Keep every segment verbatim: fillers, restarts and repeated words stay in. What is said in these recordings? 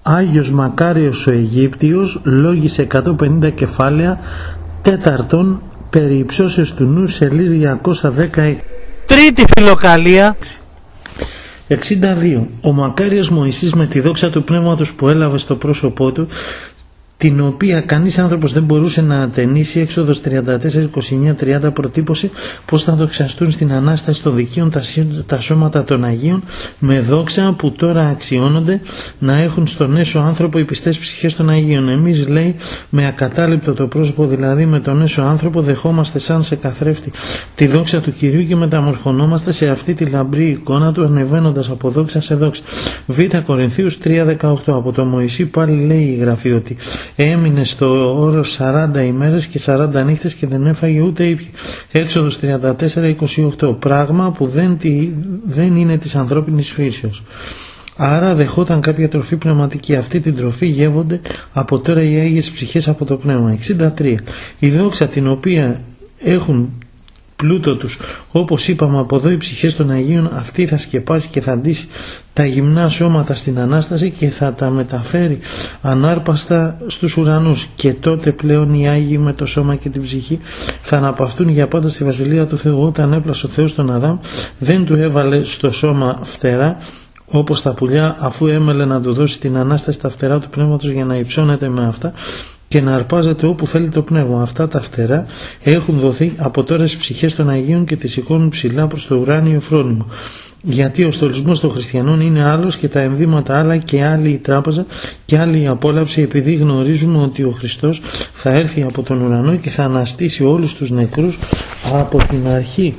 Άγιος Μακάριος ο Αιγύπτιος, λόγοι σε εκατόν πενήντα κεφάλαια, τέταρτον, περί υψώσεως του νου, σελίδα διακόσια δέκα. Τρίτη φιλοκαλία. εξήντα δύο. Ο Μακάριος Μωυσής με τη δόξα του πνεύματος που έλαβε στο πρόσωπό του, την οποία κανείς άνθρωπος δεν μπορούσε να ατενίσει, Έξοδος τριάντα τέσσερα, είκοσι εννέα, τριάντα, προτύπωση πως θα δοξαστούν στην Ανάσταση των δικαίων τα, τα σώματα των Αγίων με δόξα που τώρα αξιώνονται να έχουν στον έσω άνθρωπο οι πιστές ψυχές των Αγίων. Εμείς, λέει, με ακατάληπτο το πρόσωπο, δηλαδή με τον έσω άνθρωπο, δεχόμαστε σαν σε καθρέφτη τη δόξα του Κυρίου και μεταμορφωνόμαστε σε αυτή τη λαμπρή εικόνα του, ανεβαίνοντας από δόξα σε δόξα. Β. Κορινθίους τρία δεκαοκτώ. Από το Μωυσή πάλι λέει η Γραφή ότι έμεινε στο όρος σαράντα ημέρες και σαράντα νύχτες και δεν έφαγε ούτε ήπια. Έξοδος τριάντα τέσσερα, είκοσι οκτώ. Πράγμα που δεν, τη, δεν είναι της ανθρώπινης φύσεως. Άρα δεχόταν κάποια τροφή πνευματική. Αυτή την τροφή γεύονται από τώρα οι Άγιες ψυχές από το πνεύμα. εξήντα τρία. Η δόξα την οποία έχουν πλούτο τους, όπως είπαμε από εδώ οι ψυχές των Αγίων, αυτή θα σκεπάσει και θα ντύσει τα γυμνά σώματα στην Ανάσταση και θα τα μεταφέρει ανάρπαστα στους ουρανούς, και τότε πλέον οι Άγιοι με το σώμα και την ψυχή θα αναπαυθούν για πάντα στη Βασιλεία του Θεού. Όταν έπλασε ο Θεός τον Αδάμ, δεν του έβαλε στο σώμα φτερά όπως τα πουλιά, αφού έμελε να του δώσει την Ανάσταση τα φτερά του πνεύματος για να υψώνεται με αυτά και να αρπάζεται όπου θέλει το πνεύμα. Αυτά τα φτερά έχουν δοθεί από τώρα στις ψυχές των Αγίων και τις σηκώνουν ψηλά προς το ουράνιο φρόνιμο. Γιατί ο στολισμός των χριστιανών είναι άλλος και τα ενδύματα άλλα και άλλη η τράπεζα και άλλη η απόλαυση, επειδή γνωρίζουμε ότι ο Χριστός θα έρθει από τον ουρανό και θα αναστήσει όλους τους νεκρούς από την αρχή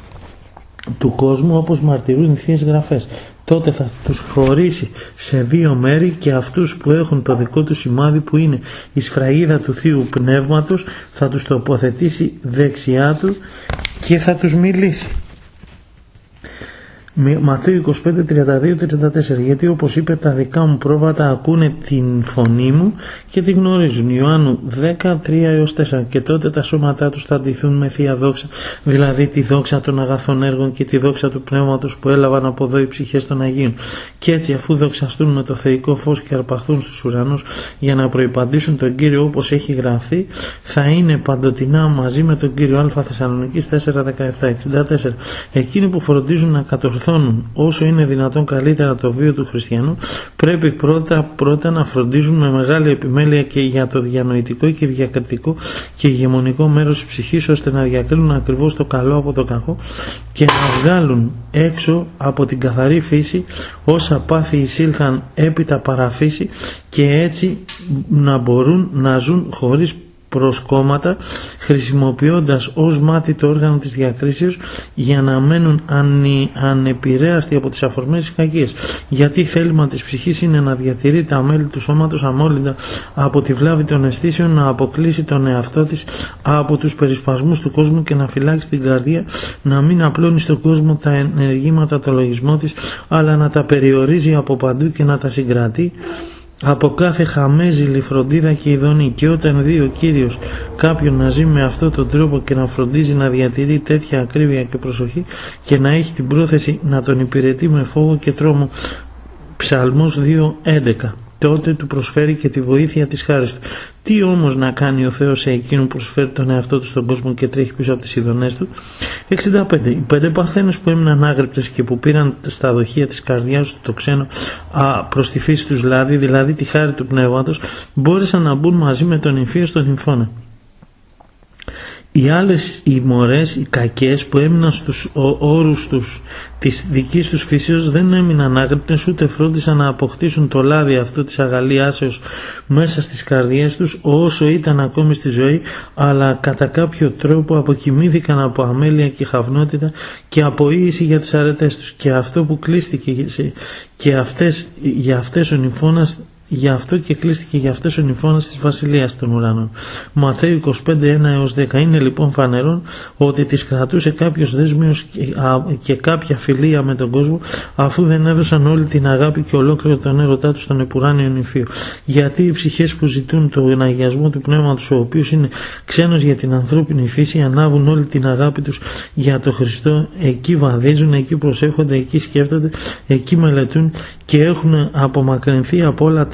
του κόσμου, όπως μαρτυρούν οι Θείες Γραφές. Τότε θα τους χωρίσει σε δύο μέρη και αυτούς που έχουν το δικό του σημάδι, που είναι η σφραγίδα του Θείου Πνεύματος, θα τους τοποθετήσει δεξιά του και θα τους μιλήσει. Ματθαίου είκοσι πέντε, τριάντα δύο, τριάντα τέσσερα. Γιατί όπως είπε, τα δικά μου πρόβατα ακούνε την φωνή μου και τη γνωρίζουν. Ιωάννου δέκα, τρία έως τέσσερα. Και τότε τα σώματά τους θα ντυθούν με θεία δόξα, δηλαδή τη δόξα των αγαθών έργων και τη δόξα του πνεύματος που έλαβαν από εδώ οι ψυχές των Αγίων. Και έτσι, αφού δοξαστούν με το θεϊκό φως και αρπαχθούν στους ουρανούς για να προϋπαντήσουν τον Κύριο όπως έχει γραφεί, θα είναι παντοτινά μαζί με τον Κύριο. Α. Θεσσαλονικής τέσσερα δεκαεπτά. εξήντα τέσσερα. Εκείνοι που φροντίζουν να κατορθώνουν όσο είναι δυνατόν καλύτερα το βίο του χριστιανού, πρέπει πρώτα, πρώτα να φροντίζουν με μεγάλη επιμέλεια και για το διανοητικό και διακριτικό και ηγεμονικό μέρος της ψυχής, ώστε να διακρίνουν ακριβώς το καλό από το κακό και να βγάλουν έξω από την καθαρή φύση όσα πάθη εισήλθαν έπειτα παραφύση, και έτσι να μπορούν να ζουν χωρίς προσκόμματα, χρησιμοποιώντας ως μάτι το όργανο της διακρίσεως για να μένουν ανε, ανεπηρέαστοι από τις αφορμές της κακίας. Γιατί θέλημα της ψυχής είναι να διατηρεί τα μέλη του σώματος αμόλυντα από τη βλάβη των αισθήσεων, να αποκλείσει τον εαυτό της από τους περισπασμούς του κόσμου και να φυλάξει την καρδία, να μην απλώνει στον κόσμο τα ενεργήματα, το λογισμό της, αλλά να τα περιορίζει από παντού και να τα συγκρατεί από κάθε χαμέζηλη φροντίδα και ειδονή. Και όταν δει ο Κύριος κάποιον να ζει με αυτόν τον τρόπο και να φροντίζει να διατηρεί τέτοια ακρίβεια και προσοχή και να έχει την πρόθεση να τον υπηρετεί με φόβο και τρόμο, Ψαλμός δύο έντεκα, τότε του προσφέρει και τη βοήθεια της χάρης του. Τι όμως να κάνει ο Θεός σε εκείνον που προσφέρει τον εαυτό του στον κόσμο και τρέχει πίσω από τις ειδονές του? εξήντα πέντε. Οι πέντε παρθένες που έμειναν άγρυπτες και που πήραν στα δοχεία της καρδιάς του το ξένο α, προς τη φύση τους λάδι, δηλαδή τη χάρη του πνεύματος, μπόρεσαν να μπουν μαζί με τον Ιμφίο στον Ιμφώνα. Οι άλλες οι μορές, οι κακές που έμειναν στους όρους τους της δικής τους φύσεως, δεν έμειναν άγρυπτες, ούτε φρόντισαν να αποκτήσουν το λάδι αυτό της αγαλίασεως μέσα στις καρδιές τους όσο ήταν ακόμη στη ζωή, αλλά κατά κάποιο τρόπο αποκοιμήθηκαν από αμέλεια και χαυνότητα και από ίηση για τις αρετές τους. Και αυτό που κλείστηκε και αυτές, για αυτές ο νυμφώνας, γι' αυτό και κλείστηκε για αυτές ο νυμφώνας της βασιλείας των ουρανών. Ματθαίου είκοσι πέντε, ένα έως δέκα. Είναι λοιπόν φανερόν ότι τις κρατούσε κάποιος δέσμιος και, και κάποια φιλία με τον κόσμο, αφού δεν έδωσαν όλη την αγάπη και ολόκληρο τον έρωτά τους στον επουράνιο νυμφίο. Γιατί οι ψυχές που ζητούν τον αγιασμό του πνεύματος, ο οποίος είναι ξένος για την ανθρώπινη φύση, ανάβουν όλη την αγάπη τους για τον Χριστό, εκεί βαδίζουν, εκεί προσεύχονται, εκεί σκέφτονται, εκεί μελετούν και έχουν απομακρυνθεί από όλα τα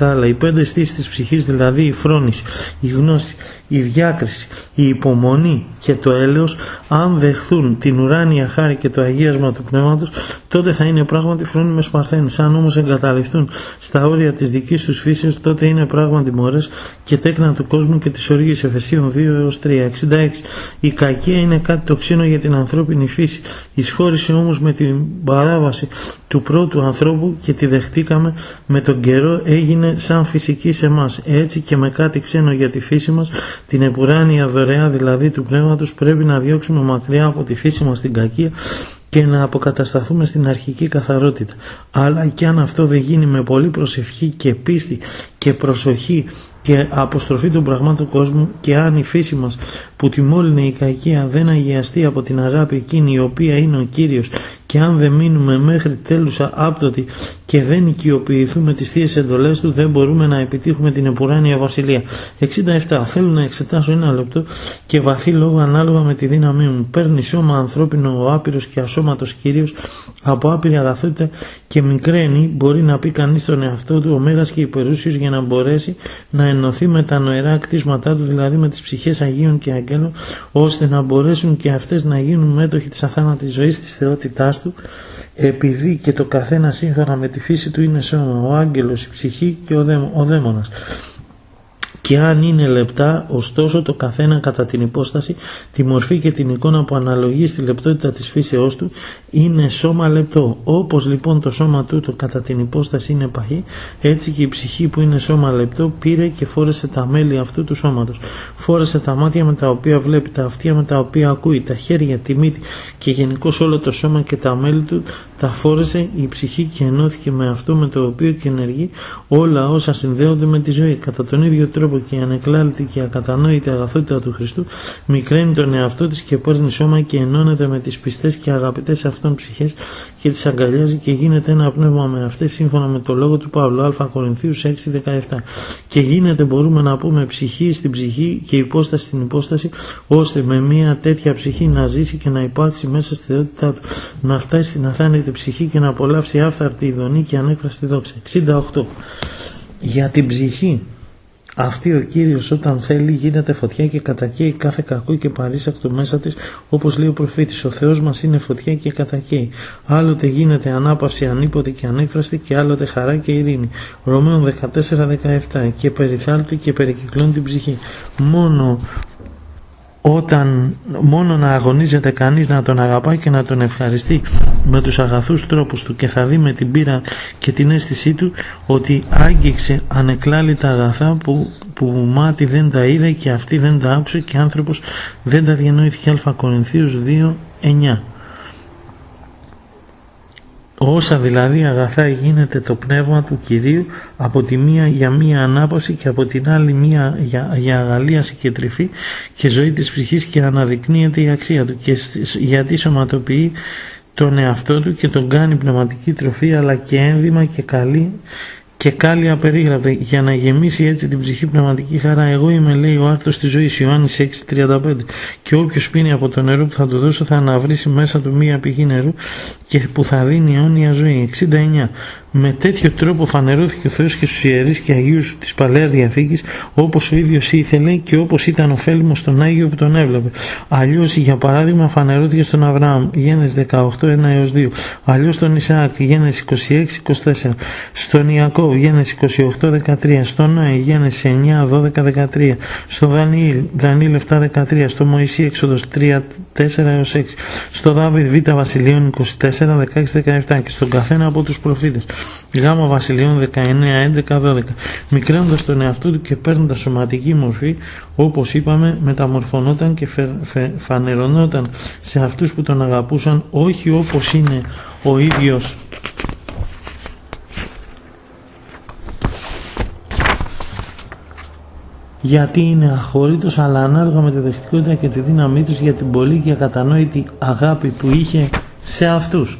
τα άλλα. Οι πέντε αισθήσεις της ψυχής, δηλαδή η φρόνηση, η γνώση, η διάκριση, η υπομονή και το έλεος, αν δεχθούν την ουράνια χάρη και το αγίασμα του πνεύματος, τότε θα είναι πράγματι φρόνιμες παρθένες. Αν όμως εγκαταλειφθούν στα όρια της δικής τους φύσεως, τότε είναι πράγματι μωρές και τέκνα του κόσμου και της οργής. Εφεσίων δύο έως τρία. εξήντα έξι. Η κακία είναι κάτι το ξένο για την ανθρώπινη φύση. Εισχώρησε όμως με την παράβαση του πρώτου ανθρώπου και τη δεχτήκαμε με τον καιρό, έγινε σαν φυσική σε εμάς. Έτσι και με κάτι ξένο για τη φύση μας, την επουράνια δωρεά δηλαδή του πνεύματος, πρέπει να διώξουμε μακριά από τη φύση μας την κακία και να αποκατασταθούμε στην αρχική καθαρότητα. Αλλά και αν αυτό δεν γίνει με πολλή προσευχή και πίστη και προσοχή και αποστροφή των πραγμάτων του κόσμου, και αν η φύση μας που τη μόλυνε η κακία δεν αγιαστεί από την αγάπη εκείνη η οποία είναι ο Κύριος, και αν δεν μείνουμε μέχρι τέλους άπτωτοι και δεν οικειοποιηθούμε τις θείες εντολές του, δεν μπορούμε να επιτύχουμε την επουράνια βασιλεία. εξήντα επτά. Θέλω να εξετάσω ένα λεπτό και βαθύ λόγο ανάλογα με τη δύναμή μου. Παίρνει σώμα ανθρώπινο ο άπειρος και ασώματος Κύριος, από άπειρη αγαθότητα και μικραίνει, μπορεί να πει κανείς τον εαυτό του, ο μέγας και υπερούσιος, για να μπορέσει να ενωθεί με τα νοερά κτίσματά του, δηλαδή με τις ψυχές Αγίων και Αγγέλων, ώστε να μπορέσουν και αυτές να γίνουν μέτοχοι της αθάνατης ζωής της θεότητάς του, επειδή και το καθένα σύμφωνα με τη φύση του είναι σώμα, ο άγγελος, η ψυχή και ο, δαίμο, ο δαίμονας. Και αν είναι λεπτά, ωστόσο το καθένα κατά την υπόσταση, τη μορφή και την εικόνα που αναλογεί στη λεπτότητα της φύσεώς του, είναι σώμα λεπτό. Όπως λοιπόν το σώμα τούτο κατά την υπόσταση είναι παχύ, έτσι και η ψυχή που είναι σώμα λεπτό πήρε και φόρεσε τα μέλη αυτού του σώματος. Φόρεσε τα μάτια με τα οποία βλέπει, τα αυτιά με τα οποία ακούει, τα χέρια, τη μύτη και γενικώς όλο το σώμα και τα μέλη του τα φόρεσε η ψυχή και ενώθηκε με αυτό με το οποίο και ενεργεί όλα όσα συνδέονται με τη ζωή. Κατά τον ίδιο τρόπο και η ανεκλάλητη και ακατανόητη αγαθότητα του Χριστού μικραίνει τον εαυτό της και παίρνει σώμα και ενώνεται με τις πιστές και αγαπητές αυτών ψυχές και τις αγκαλιάζει και γίνεται ένα πνεύμα με αυτές, σύμφωνα με το λόγο του Παύλου, Α Κορινθίους έξι δεκαεπτά. Και γίνεται, μπορούμε να πούμε, ψυχή στην ψυχή και υπόσταση στην υπόσταση, ώστε με μια τέτοια ψυχή να ζήσει και να υπάρξει μέσα στη θεότητά του, να φτάσει στην αθάνητη ψυχή και να απολαύσει άφθαρτη ειδονή και ανέκφραστη δόξα. εξήντα οκτώ. Για την ψυχή αυτή ο Κύριος όταν θέλει γίνεται φωτιά και κατακαίει κάθε κακό και παρήσακτο μέσα της, όπως λέει ο προφήτης. Ο Θεός μας είναι φωτιά και κατακαίει. Άλλοτε γίνεται ανάπαυση ανίποτη και ανέκφραστη και άλλοτε χαρά και ειρήνη. Ρωμαίων δεκατέσσερα δεκαεπτά. Και περιθάλπτει και περικυκλώνει την ψυχή. Μόνο όταν μόνο να αγωνίζεται κανείς να τον αγαπάει και να τον ευχαριστεί με τους αγαθούς τρόπους του, και θα δει με την πείρα και την αίσθησή του ότι άγγιξε ανεκλάλητα αγαθά που, που μάτι δεν τα είδε και αυτή δεν τα άκουσε και άνθρωπος δεν τα διανοήθηκε. Α Κορινθίους δύο εννιά. Όσα δηλαδή αγαθά γίνεται το πνεύμα του Κυρίου, από τη μία για μία ανάπαυση και από την άλλη μία για, για αγαλίαση και τρυφή και ζωή της ψυχής, και αναδεικνύεται η αξία του, και γιατί σωματοποιεί τον εαυτό του και τον κάνει πνευματική τροφή, αλλά και ένδυμα και καλή και κάλλη απερίγραπτη, για να γεμίσει έτσι την ψυχή πνευματική χαρά. Εγώ είμαι, λέει, ο άρτος της ζωής, Ιωάννης έξι τριάντα πέντε, και όποιος πίνει από το νερό που θα του δώσω θα αναβρίσει μέσα του μία πηγή νερού και που θα δίνει αιώνια ζωή. εξήντα εννιά. Με τέτοιο τρόπο φανερώθηκε ο Θεός και στους ιερείς και αγίους της Παλαιάς Διαθήκης, όπως ο ίδιος ήθελε και όπως ήταν ωφέλιμος στον Άγιο που τον έβλεπε. Αλλιώς, για παράδειγμα, φανερώθηκε στον Αβραάμ, Γέννης δεκαοκτώ ένα έως δύο. Αλλιώς στον Ισαάκ, Γέννης είκοσι έξι είκοσι τέσσερα. Στον Ιακώβ, Γέννης είκοσι οκτώ δεκατρία. Στον Νόε, Γέννης εννιά δώδεκα δεκατρία. Στον Δανιήλ, Δανιήλ επτά δεκατρία. Στον Μωυσή, Έξοδος τρία τέσσερα έως έξι. Στον Δάβιδ, Β Βασιλείων είκοσι τέσσερα δεκαέξι δεκαεπτά. Και στον καθένα από τους προφήτες, Γ Βασιλείων δεκαεννέα έντεκα δώδεκα. Μικραίνοντας τον εαυτό του και παίρνοντας σωματική μορφή, όπως είπαμε, μεταμορφωνόταν και φε, φε, φανερωνόταν σε αυτούς που τον αγαπούσαν, όχι όπως είναι ο ίδιος γιατί είναι αχώρητος, αλλά ανάλογα με τη δεχτικότητα και τη δύναμή τους, για την πολύ και ακατανόητη αγάπη που είχε σε αυτούς.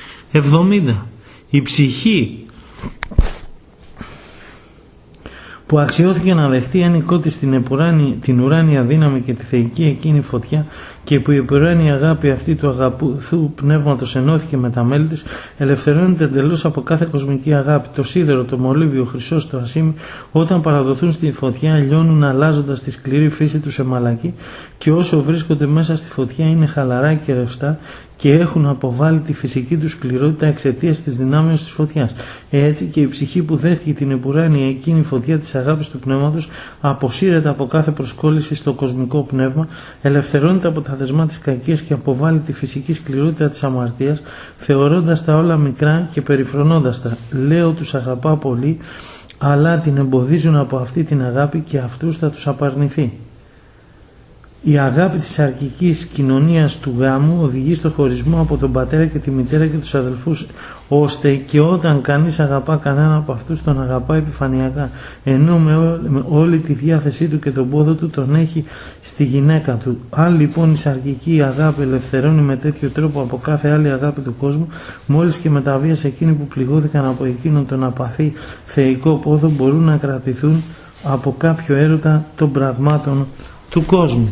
εβδομήντα. Η ψυχή που αξιώθηκε να δεχτεί ένικό της την, την ουράνια δύναμη και τη θεϊκή εκείνη φωτιά, και που η ουράνια αγάπη αυτή του αγαπηθού πνεύματος ενώθηκε με τα μέλη της, ελευθερώνεται εντελώς από κάθε κοσμική αγάπη. Το σίδερο, το μολύβιο, ο χρυσός, το ασίμι, όταν παραδοθούν στη φωτιά, λιώνουν αλλάζοντας τη σκληρή φύση του σε μαλακή, και όσο βρίσκονται μέσα στη φωτιά είναι χαλαρά και ρευστά και έχουν αποβάλει τη φυσική του σκληρότητα εξαιτίας της δυνάμεως της φωτιάς. Έτσι και η ψυχή που δέχτηκε την επουράνια εκείνη φωτιά της αγάπης του πνεύματος αποσύρεται από κάθε προσκόλληση στο κοσμικό πνεύμα, ελευθερώνεται από τα δεσμά της κακίας και αποβάλλει τη φυσική σκληρότητα της αμαρτίας, θεωρώντας τα όλα μικρά και περιφρονώντας τα. Λέω τους αγαπά πολύ, αλλά την εμποδίζουν από αυτή την αγάπη και αυτούς θα τους απαρνηθεί. Η αγάπη της αρκικής κοινωνίας του γάμου οδηγεί στο χωρισμό από τον πατέρα και τη μητέρα και τους αδελφούς, ώστε και όταν κανείς αγαπά κανένα από αυτούς τον αγαπά επιφανειακά, ενώ με, ό, με όλη τη διάθεσή του και τον πόδο του τον έχει στη γυναίκα του. Αν λοιπόν η σαρκική αγάπη ελευθερώνει με τέτοιο τρόπο από κάθε άλλη αγάπη του κόσμου, μόλις και με τα βία σε εκείνοι που πληγώθηκαν από εκείνον τον απαθή θεϊκό πόδο μπορούν να κρατηθούν από κάποιο έρωτα των πραγμάτων του κόσμου.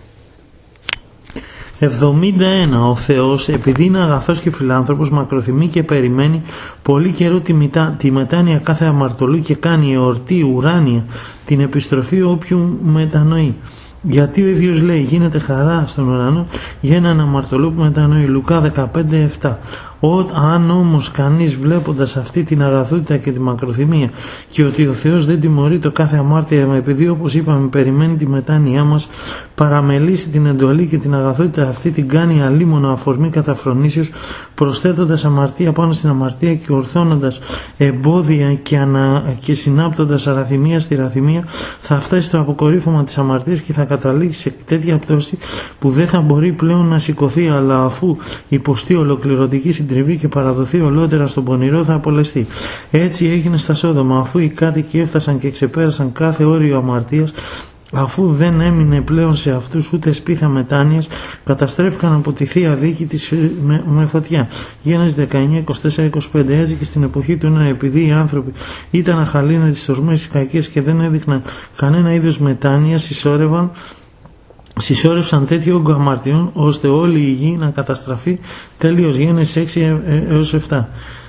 εβδομήντα ένα. Ο Θεός, επειδή είναι αγαθός και φιλάνθρωπος, μακροθυμεί και περιμένει πολύ καιρό τη, μετά, τη μετάνοια κάθε αμαρτωλού και κάνει εορτή ουράνια την επιστροφή όποιου μετανοεί. Γιατί ο ίδιος λέει, γίνεται χαρά στον ουρανό για έναν αμαρτωλό που μετανοεί. Λουκά δεκαπέντε επτά. Αν όμως κανείς, βλέποντας αυτή την αγαθότητα και τη μακροθυμία, και ότι ο Θεός δεν τιμωρεί το κάθε αμάρτια, επειδή όπως είπαμε περιμένει τη μετάνοιά μας, παραμελήσει την εντολή και την αγαθότητα αυτή, την κάνει αλίμονο αφορμή καταφρονήσεως, προσθέτοντας αμαρτία πάνω στην αμαρτία και ορθώνοντας εμπόδια και, ανα... και συνάπτοντας αραθυμία στη ραθυμία, θα φτάσει στο αποκορύφωμα της αμαρτίας και θα καταλήξει σε τέτοια πτώση που δεν θα μπορεί πλέον να σηκωθεί, αλλά αφού υποστεί ολοκληρωτική συντριβή και παραδοθεί ολότερα στον πονηρό, θα απολεστεί. Έτσι έγινε στα Σόδομα, αφού οι κάτοικοι έφτασαν και ξεπέρασαν κάθε όριο αμαρτίας, αφού δεν έμεινε πλέον σε αυτούς ούτε σπίθα μετάνοιας, καταστρέφηκαν από τη θεία δίκη της με, με φωτιά. Γέννης δεκαεννιά είκοσι τέσσερα είκοσι πέντε. Έτσι και στην εποχή του Νόα, επειδή οι άνθρωποι ήταν αχαλήνες τις ορμές της κακίας και δεν έδειχναν κανένα είδος μετάνοιας, συσσόρευαν Συσσόρευσαν τέτοιο όγκο αμαρτιών, ώστε όλη η γη να καταστραφεί τελείως. Γέννης έξι έως επτά.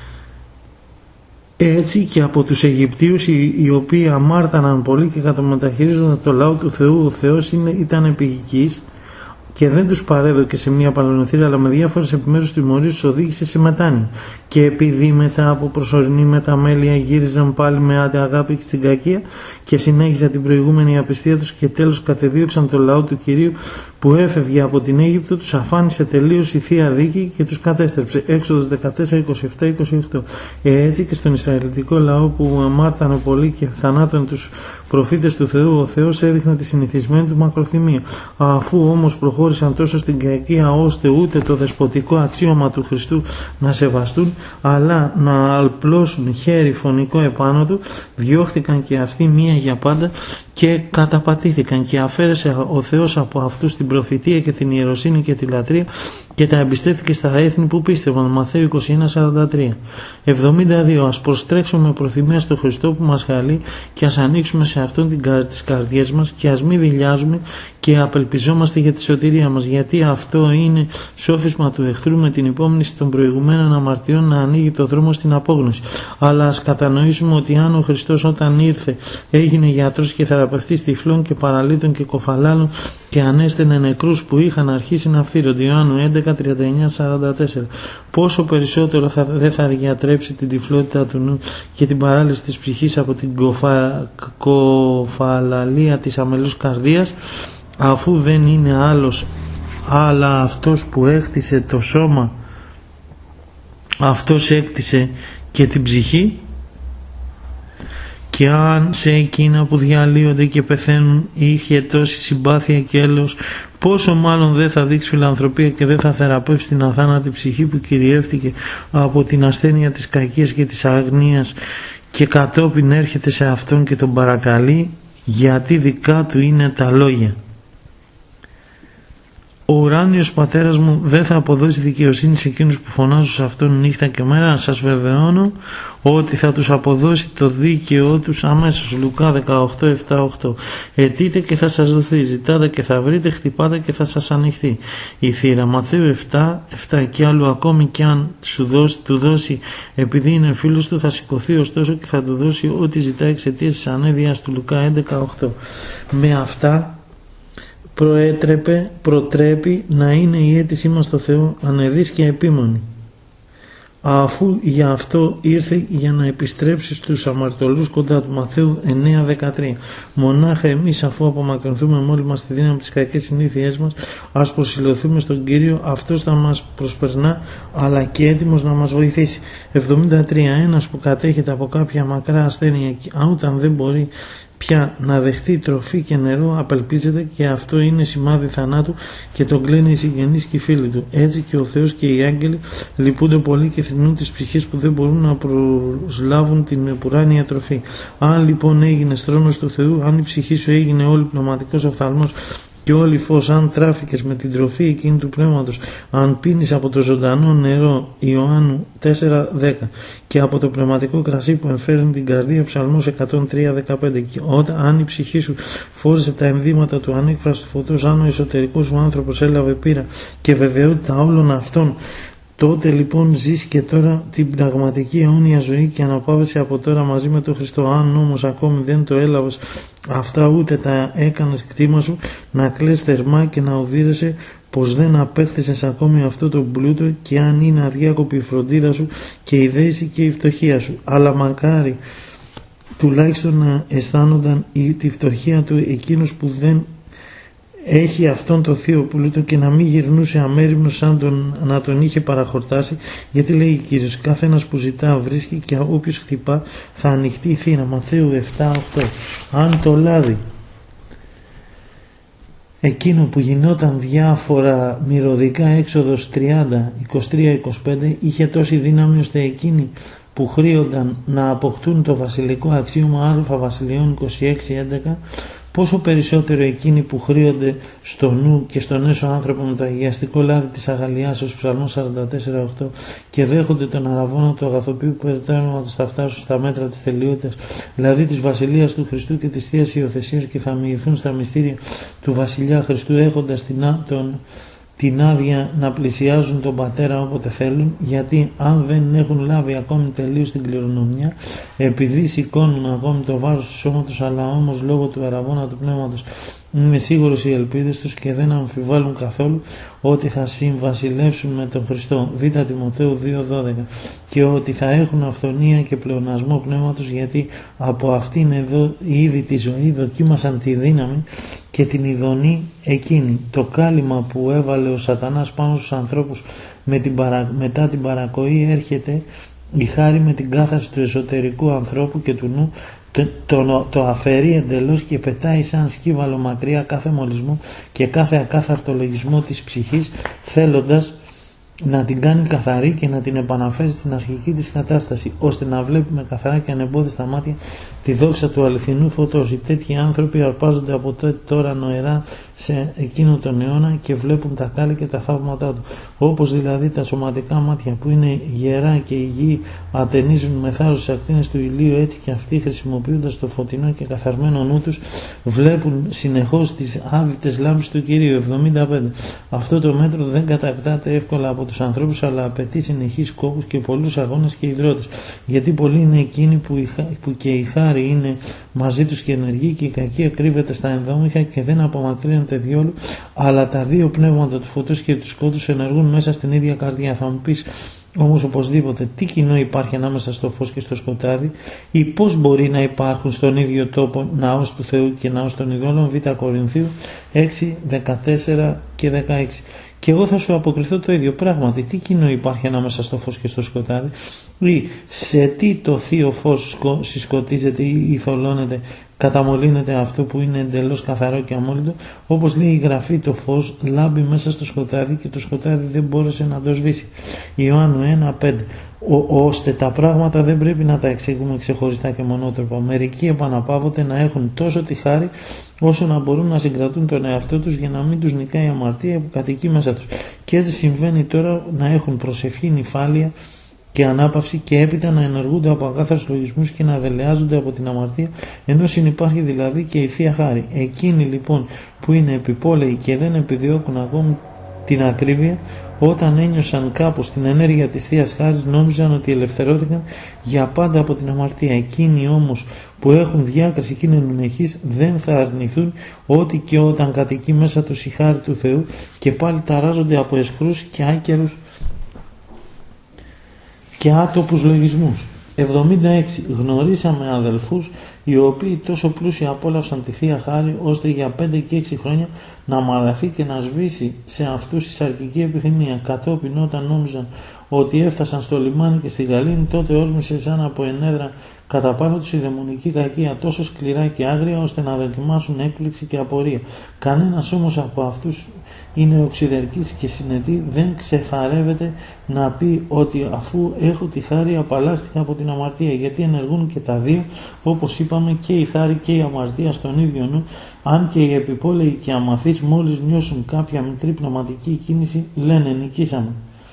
Έτσι και από τους Αιγυπτίους, οι, οι οποίοι αμάρταναν πολύ και καταμεταχειρίζονταν το λαό του Θεού, ο Θεός είναι, ήταν επιγικής και δεν τους παρέδωκε σε μια παλαινοθύρα, αλλά με διάφορες επιμέρους τιμωρίες τους οδήγησε σε μετάνοια. Και επειδή μετά από προσωρινή μεταμέλεια γύριζαν πάλι με άτε αγάπη στην κακία και συνέχιζαν την προηγούμενη απιστία τους και τέλος κατεδίωξαν το λαό του Κυρίου που έφευγε από την Αίγυπτο, τους αφάνισε τελείως η Θεία Δίκη και τους κατέστρεψε. Έξοδος δεκατέσσερα είκοσι επτά είκοσι οκτώ. Έτσι και στον Ισραηλιτικό λαό που αμάρτανε πολύ και θανάτωνε τους προφήτες του Θεού, ο Θεός έδειχνε τη συνηθισμένη του μακροθυμία. Αφού όμως προχώρησαν τόσο στην κακία ώστε ούτε το δεσποτικό αξίωμα του Χριστού να σεβαστούν, αλλά να αλπλώσουν χέρι φωνικό επάνω του, διώχθηκαν και αυτοί μία για πάντα και καταπατήθηκαν, και αφαίρεσε ο Θεός από αυτούς την προφητεία και την ιεροσύνη και τη λατρεία και τα εμπιστεύτηκε στα έθνη που πίστευαν. Μαθαίου είκοσι ένα σαράντα τρία. εβδομήντα δύο. Ας προστρέξουμε με προθυμία στο Χριστό που μας χαλεί και ας ανοίξουμε σε αυτόν την, τις καρδιές μας και ας μην δειλιάζουμε και απελπιζόμαστε για τη σωτηρία μας, γιατί αυτό είναι σόφισμα του εχθρού με την υπόμνηση των προηγουμένων αμαρτιών να ανοίγει το δρόμο στην απόγνωση. Αλλά ας κατανοήσουμε ότι αν ο Χριστός όταν ήρθε έγινε γιατρός και θεραπευτής τυφλών και παραλύτων και κοφαλάλων και ανέστενε νεκρούς που είχαν αρχίσει να φθύρονται, Ιωάννου έντεκα τριάντα εννιά σαράντα τέσσερα, πόσο περισσότερο θα, δεν θα διατρέψει την τυφλότητα του νου και την παράλυση της ψυχής από την κοφα, κοφαλαλία της αμελούς καρδίας, αφού δεν είναι άλλος αλλά αυτός που έκτισε το σώμα, αυτός έκτισε και την ψυχή. Και αν σε εκείνα που διαλύονται και πεθαίνουν είχε τόση συμπάθεια και έλεος, πόσο μάλλον δεν θα δείξει φιλανθρωπία και δεν θα θεραπεύσει την αθάνατη ψυχή που κυριεύτηκε από την ασθένεια της κακίας και της αγνίας, και κατόπιν έρχεται σε αυτόν και τον παρακαλεί, γιατί δικά του είναι τα λόγια. Ο ουράνιος πατέρας μου δεν θα αποδώσει δικαιοσύνη σε εκείνους που φωνάζουν σε αυτόν νύχτα και μέρα. Σας βεβαιώνω ότι θα τους αποδώσει το δίκαιό τους αμέσως. Λουκά δεκαοκτώ επτά οκτώ. Αιτείτε και θα σας δοθεί, ζητάτε και θα βρείτε, χτυπάτε και θα σας ανοιχθεί η θύρα. Μαθαίου επτά επτά. Και άλλου ακόμη κι αν σου δώσει, του δώσει επειδή είναι φίλος του, θα σηκωθεί ωστόσο και θα του δώσει ό,τι ζητάει εξαιτίας της ανέδειας του. Λουκά έντεκα οκτώ. Με αυτά προέτρεπε, προτρέπει να είναι η αίτησή μας στο Θεό ανεδής και επίμονη, αφού για αυτό ήρθε για να επιστρέψει στους αμαρτωλούς κοντά του. Μαθαίου εννέα δεκατρία. Μονάχα εμείς, αφού απομακρυνθούμε μόλι μας τη δύναμη τις κακές συνήθειές μας, ας προσηλωθούμε στον Κύριο, αυτός θα μας προσπερνά αλλά και έτοιμος να μας βοηθήσει. εβδομήντα τρία. Ένας που κατέχεται από κάποια μακρά ασθένεια, όταν δεν μπορεί πια να δεχτεί τροφή και νερό, απελπίζεται, και αυτό είναι σημάδι θανάτου και τον κλαίνε οι συγγενείς και οι φίλοι του. Έτσι και ο Θεός και οι άγγελοι λυπούνται πολύ και θρηνούν τις ψυχές που δεν μπορούν να προσλάβουν την επουράνια τροφή. Αν λοιπόν έγινε θρόνος του Θεού, αν η ψυχή σου έγινε όλη πνευματικός οφθαλμός και όλη φως, αν τράφηκες με την τροφή εκείνη του πνεύματος, αν πίνεις από το ζωντανό νερό, Ιωάννου τέσσερα δέκα, και από το πνευματικό κρασί που εμφέρνει την καρδία, Ψαλμός εκατόν τρία δεκαπέντε, και όταν, αν η ψυχή σου φόρεσε τα ενδύματα του ανέκφραστου φωτός, αν ο εσωτερικός σου άνθρωπος έλαβε πείρα και βεβαιότητα όλων αυτών, τότε λοιπόν ζεις και τώρα την πραγματική αιώνια ζωή και αναπαύεσαι από τώρα μαζί με τον Χριστό. Αν όμως ακόμη δεν το έλαβες αυτά, ούτε τα έκανες κτήμα σου, να κλαις θερμά και να οδύρεσαι πως δεν απέκτησες ακόμη αυτό το πλούτο, και αν είναι αδιάκοπη η φροντίδα σου και η δέηση και η φτωχία σου. Αλλά μακάρι τουλάχιστον να αισθάνονταν τη φτωχία του εκείνος που δεν έχει αυτόν το θείο πλούτο και να μην γυρνούσε αμέριμνος σαν τον, να τον είχε παραχορτάσει, γιατί λέει ο Κύριος, κάθε ένας που ζητά βρίσκει και όποιος χτυπά θα ανοιχτεί η θύρα. Μαθαίου επτά οκτώ. Αν το λάδι εκείνο που γινόταν διάφορα μυρωδικά, Έξοδος τριάντα είκοσι τρία είκοσι πέντε, είχε τόση δύναμη ώστε εκείνοι που χρήονταν να αποκτούν το βασιλικό αξίωμα, Α Βασιλειών είκοσι έξι έντεκα, πόσο περισσότερο εκείνοι που χρήονται στο νου και στον έσω άνθρωπο με το αγιαστικό λάδι της αγαλιάσεως, Ψαλμός σαράντα τέσσερα οκτώ, και δέχονται τον αραβόνα του αγαθοποιού που περτέρματος θα φτάσουν στα μέτρα της τελειότητας, δηλαδή της Βασιλείας του Χριστού και της Θείας Υιοθεσίας, και θα μοιηθούν στα μυστήρια του Βασιλιά Χριστού, έχοντας την, τον, την άδεια να πλησιάζουν τον Πατέρα όποτε θέλουν, γιατί αν δεν έχουν λάβει ακόμη τελείως την κληρονομιά, επειδή σηκώνουν ακόμη το βάρος του σώματος, αλλά όμως λόγω του αραβώνα του πνεύματος είναι σίγουρος οι ελπίδες τους και δεν αμφιβάλλουν καθόλου ότι θα συμβασιλεύσουν με τον Χριστό, Β Τιμοθέου δύο δώδεκα, και ότι θα έχουν αυθονία και πλεονασμό πνεύματος, γιατί από αυτήν εδώ ήδη τη ζωή δοκίμασαν τη δύναμη και την ειδονή εκείνη. Το κάλυμα που έβαλε ο σατανάς πάνω στους ανθρώπους με την παρα... μετά την παρακοή, έρχεται η χάρη με την κάθαρση του εσωτερικού ανθρώπου και του νου, το, το, το αφαιρεί εντελώς και πετάει σαν σκύβαλο μακριά κάθε μολυσμό και κάθε ακάθαρτο λογισμό της ψυχής, θέλοντας να την κάνει καθαρή και να την επαναφέρει στην αρχική της κατάσταση, ώστε να βλέπει με καθαρά και ανεμπόδιστα μάτια τη δόξα του αληθινού φωτός. Οι τέτοιοι άνθρωποι αρπάζονται από τότε τώρα νοερά σε εκείνο τον αιώνα και βλέπουν τα κάλλη και τα θαύματά του. Όπως δηλαδή τα σωματικά μάτια που είναι γερά και υγιή ατενίζουν με θάρρος στις ακτίνες του ηλίου, έτσι και αυτοί, χρησιμοποιώντας το φωτεινό και καθαρμένο νου τους, βλέπουν συνεχώς τις άδυτες λάμπεις του Κυρίου. εβδομήντα πέντε. Αυτό το μέτρο δεν κατακτάται εύκολα από τους ανθρώπους, αλλά απαιτεί συνεχείς κόπους και πολλούς αγώνες και υδρότες, γιατί πολλοί είναι εκείνοι που, η, που και η χάρη είναι μαζί τους και ενεργοί, και η κακία κρύβεται στα ενδόμηχα και δεν απομακρύνεται διόλου, αλλά τα δύο πνεύματα του φωτός και του σκότους ενεργούν μέσα στην ίδια καρδιά. Θα μου πεις όμως οπωσδήποτε, τι κοινό υπάρχει ανάμεσα στο φως και στο σκοτάδι, ή πώς μπορεί να υπάρχουν στον ίδιο τόπο ναός του Θεού και ναός των ειδόλων? Β Κορινθίου έξι δεκατέσσερα και δεκαέξι. Και εγώ θα σου αποκριθώ το ίδιο πράγματι. Τι κοινό υπάρχει ανάμεσα στο φως και στο σκοτάδι? ή σε τι το θείο φως συσκοτίζεται ή θολώνεται, καταμολύνεται αυτό που είναι εντελώς καθαρό και αμόλυντο. Όπως λέει η Γραφή, το φως λάμπει μέσα στο σκοτάδι και το σκοτάδι δεν μπόρεσε να το σβήσει. Ιωάννου ένα πέντε. Ώστε τα πράγματα δεν πρέπει να τα εξηγούμε ξεχωριστά και μονότροπα. Μερικοί επαναπαύονται να έχουν τόσο τη χάρη όσο να μπορούν να συγκρατούν τον εαυτό τους για να μην τους νικάει η αμαρτία που κατοικεί μέσα τους. Και έτσι συμβαίνει τώρα να έχουν προσευχή, νηφάλια και ανάπαυση και έπειτα να ενεργούνται από ακάθαρους λογισμούς και να δελεάζονται από την αμαρτία, ενώ συνυπάρχει δηλαδή και η Θεία Χάρη. Εκείνοι λοιπόν που είναι επιπόλαιοι και δεν επιδιώκουν ακόμη την ακρίβεια, όταν ένιωσαν κάπως την ενέργεια της Θείας Χάρης, νόμιζαν ότι ελευθερώθηκαν για πάντα από την αμαρτία. Εκείνοι όμως που έχουν διάκριση και είναι νουνεχείς δεν θα αρνηθούν ότι και όταν κατοικεί μέσα τους η χάρη του Θεού και πάλι ταράζονται από εσχρούς και άκερους και άτοπους λογισμούς. εβδομήντα έξι. Γνωρίσαμε αδελφούς οι οποίοι τόσο πλούσια απόλαυσαν τη Θεία Χάρη ώστε για πέντε και έξι χρόνια να μαλαθεί και να σβήσει σε αυτούς η σαρκική επιθυμία. Κατόπιν όταν νόμιζαν ότι έφτασαν στο λιμάνι και στη γαλήνη, τότε όρμησε σαν από ενέδρα κατά πάνω τους η δαιμονική κακία τόσο σκληρά και άγρια ώστε να δοκιμάσουν έκπληξη και απορία. Κανένας όμως από αυτούς είναι οξυδερκής και συνετή, δεν ξεθαρεύεται να πει ότι αφού έχω τη χάρη απαλλάχθηκα από την αμαρτία, γιατί ενεργούν και τα δύο, όπως είπαμε, και η χάρη και η αμαρτία στον ίδιο νου, αν και οι επιπόλαιοι και αμαθείς μόλις νιώσουν κάποια μικρή πνευματική κίνηση λένε νικήσαμε.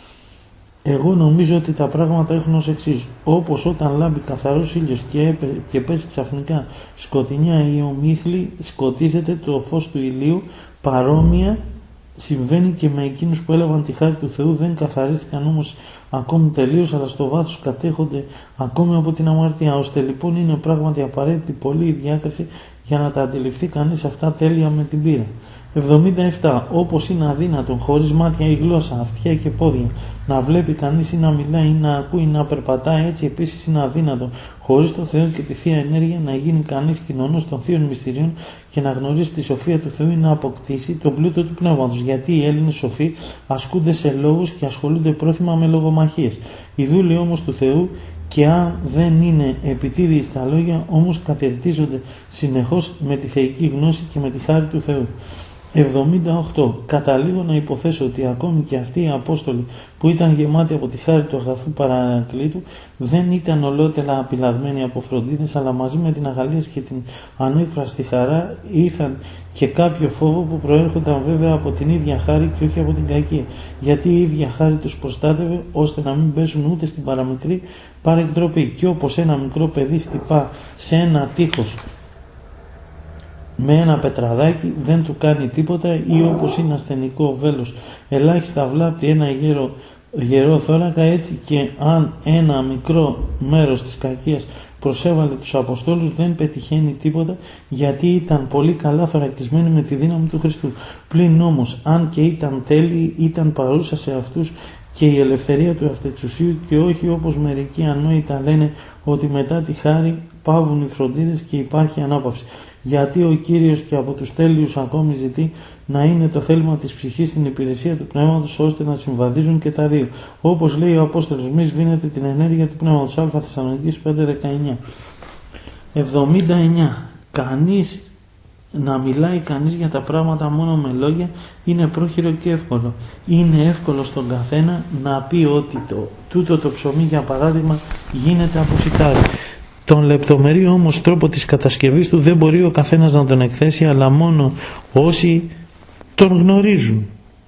Εγώ νομίζω ότι τα πράγματα έχουν ως εξής. Όπως όταν λάμπει καθαρός ήλιος και, και πέσει ξαφνικά σκοτεινιά ή ομίχλη, σκοτίζεται το φως του ηλίου, παρόμοια συμβαίνει και με εκείνους που έλαβαν τη χάρη του Θεού, δεν καθαρίστηκαν όμως ακόμη τελείως, αλλά στο βάθος κατέχονται ακόμη από την αμαρτία. Ώστε λοιπόν είναι πράγματι απαραίτητη πολύ η διάκριση για να τα αντιληφθεί κανείς αυτά τέλεια με την πείρα. εβδομήντα επτά. Όπως είναι αδύνατον χωρίς μάτια ή γλώσσα, αυτιά και πόδια να βλέπει κανείς ή να μιλάει ή να ακούει ή να περπατάει, έτσι επίσης είναι αδύνατον χωρίς το Θεό και τη Θεία Ενέργεια να γίνει κανείς κοινωνός των Θείων Μυστηρίων και να γνωρίσει τη σοφία του Θεού ή να αποκτήσει τον πλούτο του Πνεύματος. Γιατί οι Έλληνες σοφοί ασκούνται σε λόγους και ασχολούνται πρόθυμα με λογομαχίες. Οι δούλοι όμως του Θεού, και αν δεν είναι επιτίδιοι στα λόγια, όμως κατερτίζονται συνεχώς με τη θεϊκή γνώση και με τη χάρη του Θεού. εβδομήντα οκτώ. Καταλήγω να υποθέσω ότι ακόμη και αυτοί οι Απόστολοι που ήταν γεμάτοι από τη χάρη του αγαθού Παρακλήτου δεν ήταν ολότελα απειλαγμένοι από φροντίδες, αλλά μαζί με την αγαλίαση και την ανέκφραστη χαρά είχαν και κάποιο φόβο που προέρχονταν βέβαια από την ίδια χάρη και όχι από την κακία, γιατί η ίδια χάρη τους προστάτευε ώστε να μην πέσουν ούτε στην παραμικρή παρεκτροπή. Και όπως ένα μικρό παιδί χτυπά σε ένα τείχος με ένα πετραδάκι δεν του κάνει τίποτα, ή όπως είναι ασθενικό βέλος ελάχιστα βλάπτει ένα γέρο, γερό θώρακα, έτσι και αν ένα μικρό μέρος της κακίας προσέβαλε τους Αποστόλους δεν πετυχαίνει τίποτα, γιατί ήταν πολύ καλά θωρακισμένοι με τη δύναμη του Χριστού. Πλην όμως αν και ήταν τέλειοι, ήταν παρούσα σε αυτούς και η ελευθερία του αυτεξουσίου, και όχι όπως μερικοί ανόητα λένε ότι μετά τη χάρη πάβουν οι φροντίδες και υπάρχει ανάπαυση. Γιατί ο Κύριος και από τους τέλειους ακόμη ζητεί να είναι το θέλημα της ψυχής στην υπηρεσία του Πνεύματος, ώστε να συμβαδίζουν και τα δύο. Όπως λέει ο Απόστολος, μη σβήνετε την ενέργεια του Πνεύματος. Α. Θεσσαλονικής πέντε δεκαεννιά. εβδομήντα εννιά. Κανείς να μιλάει κανείς για τα πράγματα μόνο με λόγια είναι πρόχειρο και εύκολο. Είναι εύκολο στον καθένα να πει ότι το, τούτο το ψωμί για παράδειγμα γίνεται από σιτάρι. Τον λεπτομερή όμως τρόπο της κατασκευής του δεν μπορεί ο καθένας να τον εκθέσει, αλλά μόνο όσοι τον γνωρίζουν.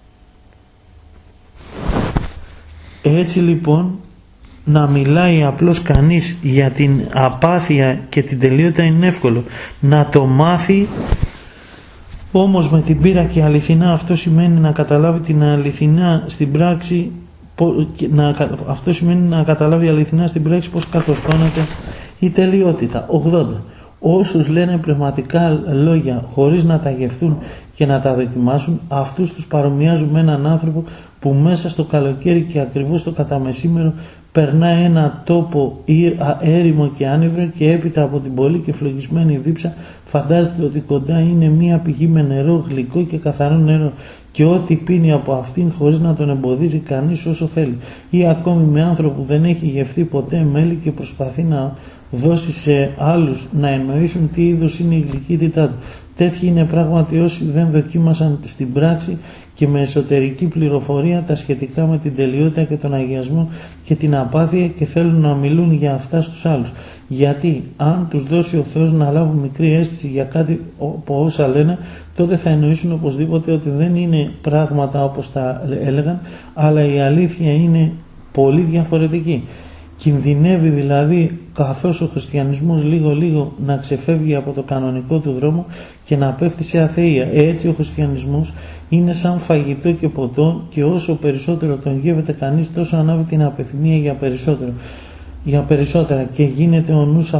Έτσι λοιπόν να μιλάει απλώς κανείς για την απάθεια και την τελείωτα είναι εύκολο. Να το μάθει όμως με την πείρα και αληθινά, αυτό σημαίνει να καταλάβει την αληθινά στην πράξη, να, αυτό σημαίνει να καταλάβει αληθινά στην πράξη πως καθορθώνεται η τελειότητα. ογδόντα. Όσους λένε πνευματικά λόγια χωρίς να τα γευθούν και να τα δοκιμάσουν, αυτούς τους παρομοιάζουν με έναν άνθρωπο που μέσα στο καλοκαίρι και ακριβώς το καταμεσήμερο περνάει ένα τόπο έρημο και άνευρο και έπειτα από την πολύ και φλογισμένη δίψα φαντάζεται ότι κοντά είναι μία πηγή με νερό, γλυκό και καθαρό νερό, και ό,τι πίνει από αυτήν χωρίς να τον εμποδίζει κανείς όσο θέλει, ή ακόμη με άνθρωπο που δεν έχει γευθεί ποτέ μέλι και προσπαθεί να δώσει σε άλλους να εννοήσουν τι είδους είναι η γλυκύτητά του. Τέτοιοι είναι πράγματι όσοι δεν δοκίμασαν στην πράξη και με εσωτερική πληροφορία τα σχετικά με την τελειότητα και τον αγιασμό και την απάθεια και θέλουν να μιλούν για αυτά στους άλλους. Γιατί αν τους δώσει ο Θεός να λάβουν μικρή αίσθηση για κάτι από όσα λένε, τότε θα εννοήσουν οπωσδήποτε ότι δεν είναι πράγματα όπως τα έλεγαν, αλλά η αλήθεια είναι πολύ διαφορετική. Κινδυνεύει δηλαδή, καθώς ο χριστιανισμός λίγο λίγο να ξεφεύγει από το κανονικό του δρόμο και να πέφτει σε αθεία. Έτσι ο χριστιανισμός είναι σαν φαγητό και ποτό, και όσο περισσότερο τον γεύεται κανείς, τόσο ανάβει την απεθυμία για περισσότερο. Για περισσότερα και γίνεται ο νους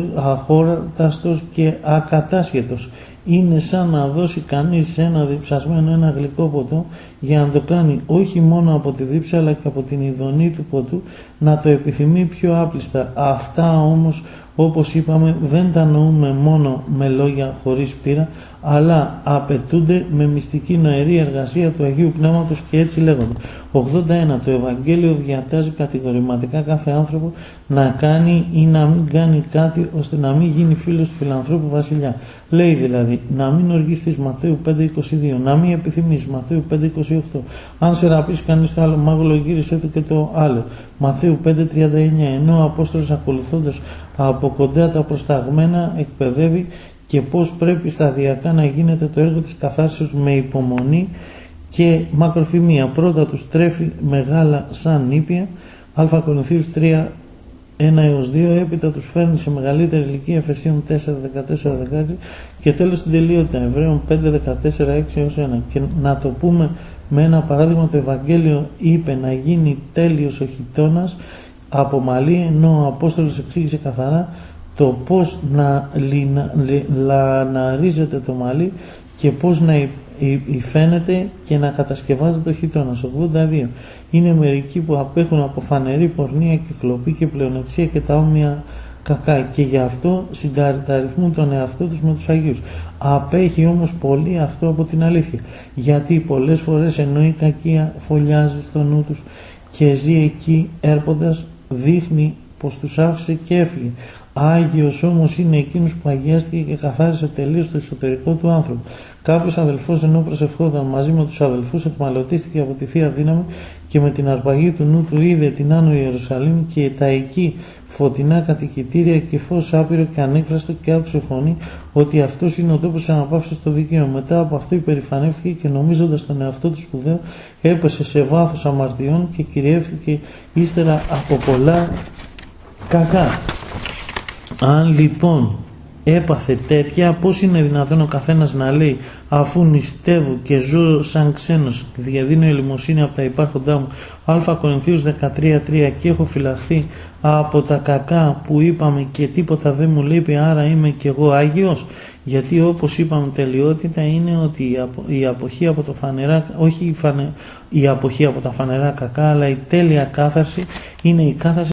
αχώραστος και ακατάσχετος. Είναι σαν να δώσει κανείς σε ένα διψασμένο ένα γλυκό ποτό για να το κάνει όχι μόνο από τη δίψα αλλά και από την ειδονή του ποτού να το επιθυμεί πιο άπλιστα. Αυτά όμως, όπως είπαμε, δεν τα νοούμε μόνο με λόγια χωρίς πείρα, αλλά απαιτούνται με μυστική νοερή εργασία του Αγίου Πνεύματος, και έτσι λέγονται. ογδόντα ένα. Το Ευαγγέλιο διατάζει κατηγορηματικά κάθε άνθρωπο να κάνει ή να μην κάνει κάτι ώστε να μην γίνει φίλος του φιλανθρώπου βασιλιά. Λέει δηλαδή να μην οργιστείς, Μαθαίου πέντε είκοσι δύο, να μην επιθυμείς, Μαθαίου πέντε είκοσι οκτώ, αν σε ραπίσει κανείς το άλλο μάγουλο γύρισέ του και το άλλο, Μαθαίου πέντε τριάντα εννέα. Ενώ ο Απόστολος, ακολουθώντας από κοντά τα προσταγμένα, εκπαιδεύει και πώς πρέπει σταδιακά να γίνεται το έργο της καθάρσεως με υπομονή και μακροθυμία. Πρώτα τους τρέφει μεγάλα σαν νήπια, Α Κορινθίους τρία ένα έως δύο, έπειτα τους φέρνει σε μεγαλύτερη ηλικία, Εφεσίων τέσσερα δεκατέσσερα δεκαέξι, και τέλος την τελείωτα, Εβραίων πέντε δεκατέσσερα έξι έως ένα. Και να το πούμε με ένα παράδειγμα, το Ευαγγέλιο είπε να γίνει τέλειος ο χιτώνας από μαλλί, ενώ ο Απόστολος εξήγησε καθαρά το πώς να λαναρίζεται το μαλλί και πώς να υφαίνεται και να κατασκευάζεται το χιτώνας. ογδόντα δύο. Είναι μερικοί που απέχουν από φανερή πορνεία και κλοπή και πλεονεξία και τα όμοια κακά, και γι' αυτό συνταρρυθμούν τον εαυτό τους με τους Αγίους. Απέχει όμως πολύ αυτό από την αλήθεια, γιατί πολλές φορές ενώ η κακία φωλιάζει στο νου τους και ζει εκεί, έρποντας δείχνει πως τους άφησε και έφυγε. Άγιος όμως είναι εκείνος που αγιάστηκε και καθάρισε τελείως το εσωτερικό του άνθρωπου. Κάποιος αδελφός, ενώ προσευχόταν μαζί με τους αδελφούς, εκμαλωτίστηκε από τη Θεία Δύναμη και με την αρπαγή του νου του είδε την Άνω Ιερουσαλήμ και τα εκεί φωτεινά κατοικητήρια και φως άπειρο και ανέκραστο, και άκουσε φωνή ότι αυτός είναι ο τόπος της αναπαύσεως στο δικαίωμα. Μετά από αυτό υπερηφανεύτηκε και νομίζοντας τον εαυτό του σπουδαίο έπεσε σε βάθος αμαρτιών και κυριεύτηκε ύστερα από πολλά κακά. Αν λοιπόν έπαθε τέτοια, πώς είναι δυνατόν ο καθένας να λέει, αφού νηστεύω και ζω σαν ξένος, διαδίνω ελεημοσύνη από τα υπάρχοντά μου, Α Κορινθίους δεκατρία τρία, και έχω φυλαχθεί από τα κακά που είπαμε και τίποτα δεν μου λείπει, άρα είμαι κι εγώ Άγιος? Γιατί όπως είπαμε, τελειότητα είναι ότι η, απο, η αποχή από το φανερά, όχι η, φανε, η αποχή από τα φανερά κακά, αλλά η τέλεια κάθαρση είναι η κάθαρση